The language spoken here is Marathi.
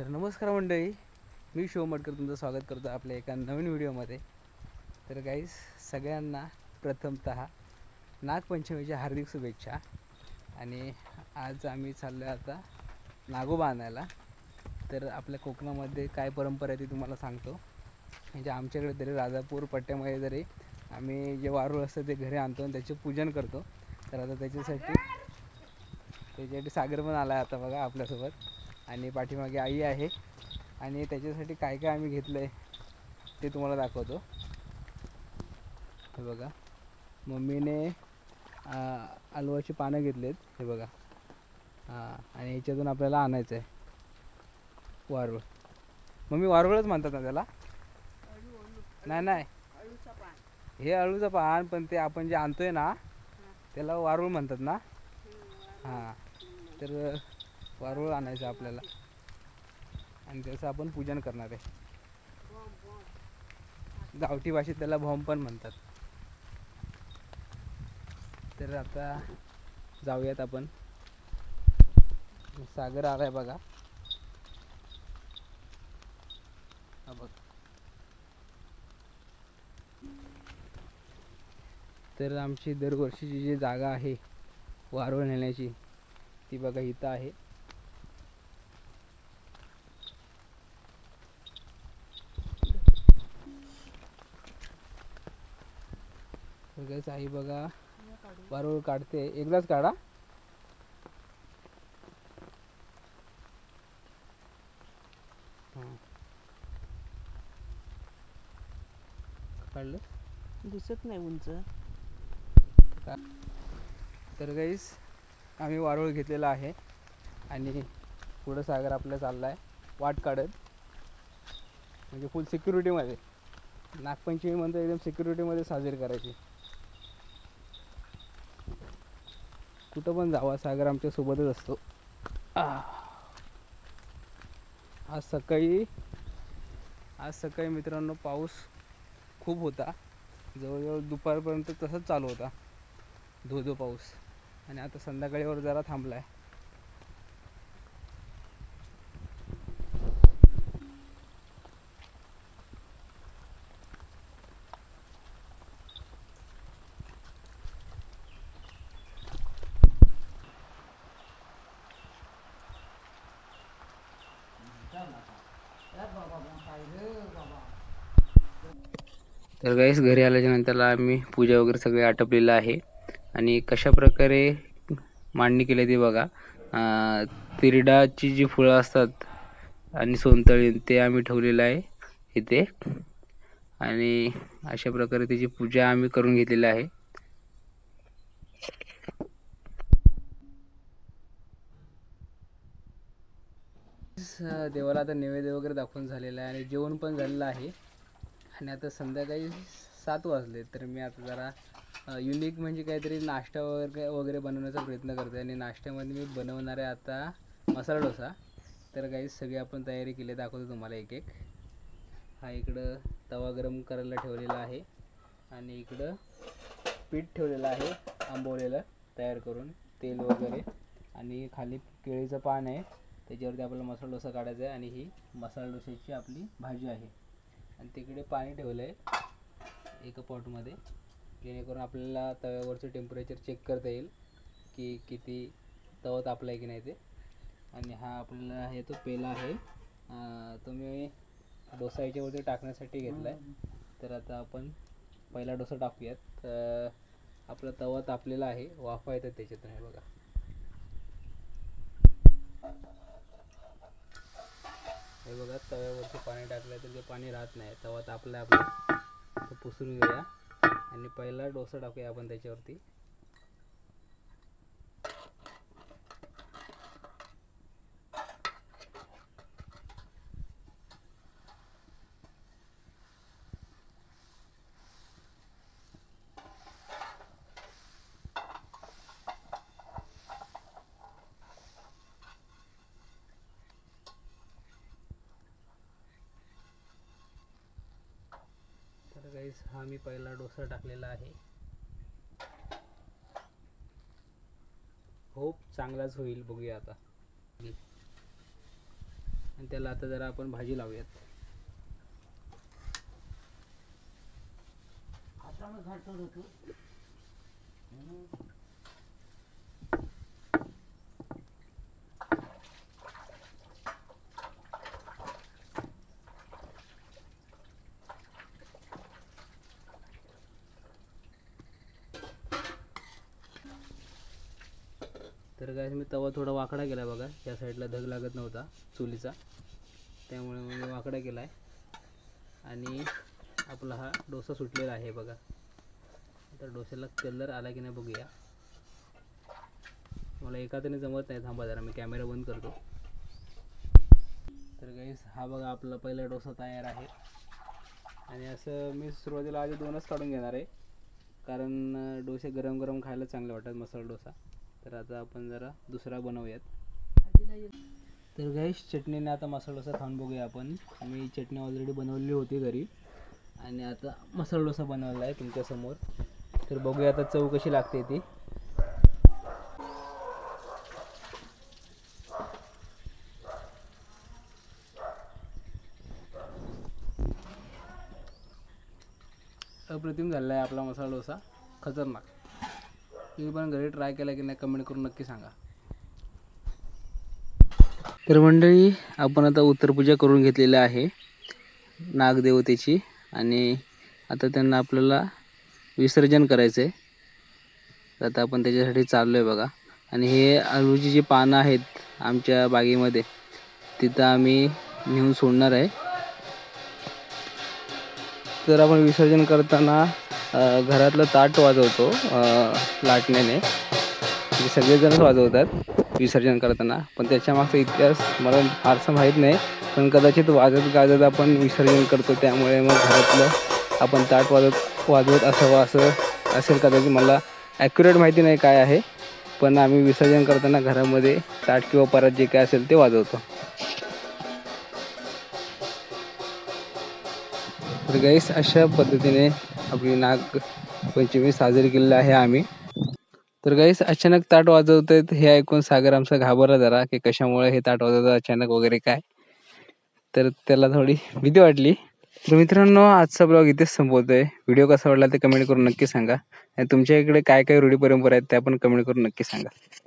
तर नमस्कार मंडळी, मी शिव मडकर तुमचं स्वागत करतो आपल्या एका नवीन व्हिडिओमध्ये. तर गाईस, सगळ्यांना प्रथमतः नागपंचमीच्या हार्दिक शुभेच्छा. आणि आज आम्ही चाललो आता नागोबा आणायला. तर आपल्या कोकणामध्ये काय परंपरा आहे ती तुम्हाला सांगतो. म्हणजे आमच्याकडे तरी राजापूर पट्ट्यामध्ये तरी आम्ही जे वारूळ असतं ते घरी आणतो आणि त्याचे पूजन करतो. तर आता त्याच्यासाठी सागर पण आला आहे आता बघा आपल्यासोबत, आणि पाठीमागे आई आहे. आणि त्याच्यासाठी काय काय आम्ही घेतलं आहे ते तुम्हाला दाखवतो. हे बघा, मम्मीने आलूवाची पानं घेतलेत, हे बघा. आणि ह्याच्यातून आपल्याला आणायचं आहे वारूळ. मम्मी वारूळच म्हणतात ना त्याला? नाही, हे अळूचं पान, पण ते आपण जे आणतोय ना त्याला वारूळ म्हणतात ना. हां, तर वारूळ आणायचं आपल्याला आणि त्याचं आपण पूजन करणार आहे. गावठी भाषेत त्याला भोम पण म्हणतात. तर आता जाऊयात आपण. सागर आलाय बघा, हा बघ. तर आमची दरवर्षीची जी जागा आहे वारूळ नेण्याची ती बघा इथं आहे. सगळेच आई बघा वारूळ काढते. एकदाच काढा. काढलं दिसत नाही उंच. तर गाईस, आम्ही वारूळ घेतलेला आहे आणि पुढं सागर आपल्या चालला आहे वाट काढत, म्हणजे फुल सिक्युरिटीमध्ये. नागपंचमी म्हणतो एकदम सिक्युरिटीमध्ये साजरी करायची. कुठं पण जावा सागर आमच्या सोबतच असतो. आज सकाळी मित्रांनो पाऊस खूप होता, जवळजवळ दुपारपर्यंत तसंच चालू होता धो पाऊस. आणि आता संध्याकाळीवर जरा थांबला आहे. तर गाईस, घरी आल्याच्या नंतरला आम्ही पूजा वगैरे सगळे आटपलेलं आहे. आणि कशा प्रकारे मांडणी केली ती बघा. तिरडाची जी फुलं असतात आणि सोनतळी ते आम्ही ठेवलेलं आहे इथे. आणि अशा प्रकारे त्याची पूजा आम्ही करून घेतलेली आहे. देवाला आता नैवेद्य वगैरे दाखवून झालेला आहे आणि जेवण पण झालेलं आहे. आणि आता संध्याकाळी 7 वाजले. तर मी आता जरा युनिक म्हणजे काहीतरी नाश्ता वगैरे बनवण्याचा प्रयत्न करतो. आणि नाश्त्यामध्ये मी बनवणार आहे आता मसाला डोसा. तर काही सगळी आपण तयारी केली, दाखवतो तुम्हाला एक एक. हा इकडं तवा गरम करायला ठेवलेला आहे आणि इकडं पीठ ठेवलेलं आहे आंबवलेलं तयार करून, तेल वगैरे. आणि खाली केळीचं पान आहे, त्याच्यावरती आपल्याला मसाला डोसा काढायचा आहे. आणि ही मसाला डोशाची आपली भाजी आहे. आणि तिकडे पाणी ठेवलं आहे एका पॉटमध्ये, जेणेकरून आपल्याला तव्यावरचं टेम्परेचर चेक करता येईल की किती तवा तापला आहे की नाही ते. आणि हा आपल्याला आहे तो पेला आहे, तो मी डोसा याच्यावरती टाकण्यासाठी घेतला आहे. तर आता आपण पहिला डोसा टाकूयात. आपला तवा तापलेला आहे, वाफा येतात त्याच्यातून, हे बघा. हे बघा, तव्यावरती पाणी टाकलं तर ते पाणी राहत नाही, तवा तापला आपला. तो पुसून घेऊया आणि पहिला डोसा टाकूया आपण त्याच्यावरती. तर गाईस, हा मी पहिला डोसा टाकलेला आहे. होप चांगलाच होईल, बघूया आता. आणि त्याला आता जरा आपण भाजी लावूयात. तर काय मी तवा थोडा वाकडा केला बघा, या साईडला धग लागत नव्हता चुलीचा, त्यामुळे मी वाकडा केला आहे. आणि आपला हा डोसा सुटलेला आहे बघा. आता डोस्याला कलर आला की नाही बघूया. मला एखाद्याने जमत नाही, थांबा जरा मी कॅमेरा बंद करतो. तर गाईस हा बघा आपला पहिला डोसा तयार आहे. आणि असं मी सुरुवातीला आधी 2च काढून घेणार आहे, कारण डोसे गरम गरम खायला चांगले वाटतात, मसाला डोसा. तर आता आपण जरा दुसरा बनवूयात. तर गाईस चटणीने आता मसाला डोसा खाऊन बघूया आपण. मी चटणी ऑलरेडी बनवलेली होती घरी आणि आता मसाला डोसा बनवला आहे तुमच्यासमोर. तर बघूया आता चव कशी लागते ती. अप्रतिम झालेला आहे आपला मसाला डोसा, खतरनाक. तुम्ही पण घरी ट्राय केला की नाही कमेंट करून नक्की सांगा. तर मंडळी आपण आता उत्तरपूजा करून घेतलेली आहे नागदेवतेची, आणि आता त्यांना आपल्याला विसर्जन करायचं आहे. तर आता आपण त्याच्यासाठी चाललो आहे बघा. आणि हे आलूची जी पानं आहेत आमच्या बागेमध्ये, तिथं आम्ही नेऊन सोडणार आहे. तर आपण विसर्जन करताना घरातलं ताट वाजवतो लाटण्याने, म्हणजे सगळेजणच वाजवतात विसर्जन करताना. पण त्याच्या मागचा इतिहास मला फारसा माहीत नाही, पण कदाचित वाजत गाजत आपण विसर्जन करतो, त्यामुळे मग घरातलं आपण ताट वाजवत असावं असं असेल कदाचित. मला ॲक्युरेट माहिती नाही काय आहे, पण आम्ही विसर्जन करताना घरामध्ये ताट किंवा परात जे काय असेल ते वाजवतो. तर गाईस अशा पद्धतीने आपली नागपंचमी साजरी केलेली आहे आम्ही. तर गाईस अचानक ताट वाजवत आहेत हे ऐकून सागर आमचा घाबरला जरा, की कशामुळे हे ताट वाजवतात अचानक वगैरे काय. तर त्याला थोडी भीती वाटली. तर मित्रांनो आजचा ब्लॉग इथेच संपवतोय. व्हिडिओ कसा वाटला ते कमेंट करून नक्की सांगा. आणि तुमच्या इकडे काय काय रूढी परंपरा आहेत त्या पण कमेंट करून नक्की सांगा.